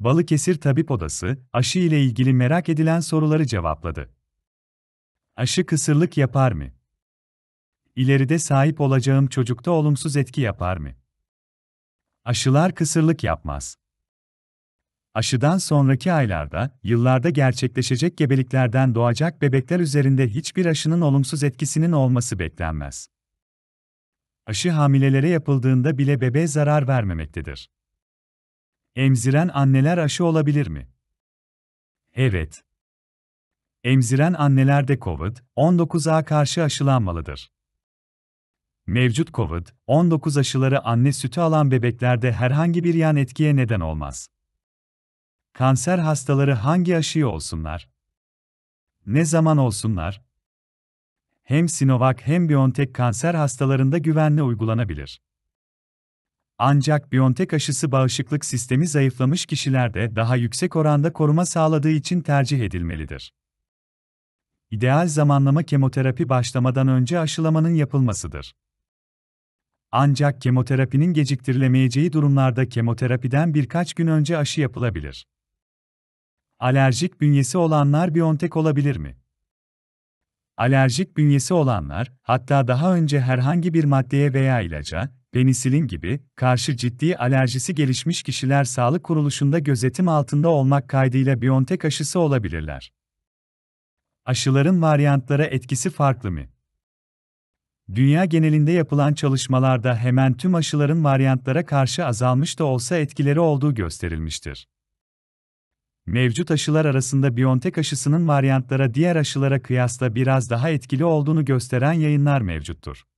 Balıkesir Tabip Odası, aşı ile ilgili merak edilen soruları cevapladı. Aşı kısırlık yapar mı? İleride sahip olacağım çocukta olumsuz etki yapar mı? Aşılar kısırlık yapmaz. Aşıdan sonraki aylarda, yıllarda gerçekleşecek gebeliklerden doğacak bebekler üzerinde hiçbir aşının olumsuz etkisinin olması beklenmez. Aşı hamilelere yapıldığında bile bebeğe zarar vermemektedir. Emziren anneler aşı olabilir mi? Evet. Emziren anneler de COVID-19'a karşı aşılanmalıdır. Mevcut COVID-19 aşıları anne sütü alan bebeklerde herhangi bir yan etkiye neden olmaz. Kanser hastaları hangi aşıyı olsunlar? Ne zaman olsunlar? Hem Sinovac hem BioNTech kanser hastalarında güvenle uygulanabilir. Ancak BioNTech aşısı bağışıklık sistemi zayıflamış kişilerde daha yüksek oranda koruma sağladığı için tercih edilmelidir. İdeal zamanlama kemoterapi başlamadan önce aşılamanın yapılmasıdır. Ancak kemoterapinin geciktirilemeyeceği durumlarda kemoterapiden birkaç gün önce aşı yapılabilir. Alerjik bünyesi olanlar BioNTech olabilir mi? Alerjik bünyesi olanlar, hatta daha önce herhangi bir maddeye veya ilaca, penisilin gibi, karşı ciddi alerjisi gelişmiş kişiler sağlık kuruluşunda gözetim altında olmak kaydıyla BioNTech aşısı olabilirler. Aşıların varyantlara etkisi farklı mı? Dünya genelinde yapılan çalışmalarda hemen tüm aşıların varyantlara karşı azalmış da olsa etkileri olduğu gösterilmiştir. Mevcut aşılar arasında BioNTech aşısının varyantlara diğer aşılara kıyasla biraz daha etkili olduğunu gösteren yayınlar mevcuttur.